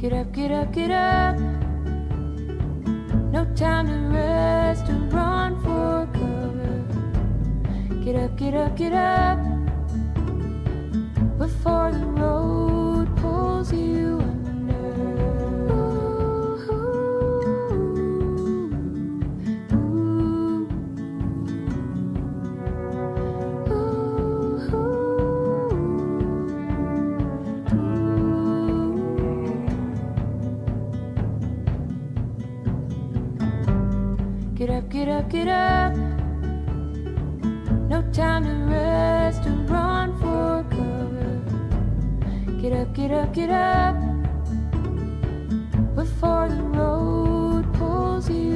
Get up, get up, get up. No time to rest or run for cover. Get up, get up, get up. Before the road pulls you under. Get up, get up, get up. No time to rest or run for cover. Get up, get up, get up. Before the road pulls you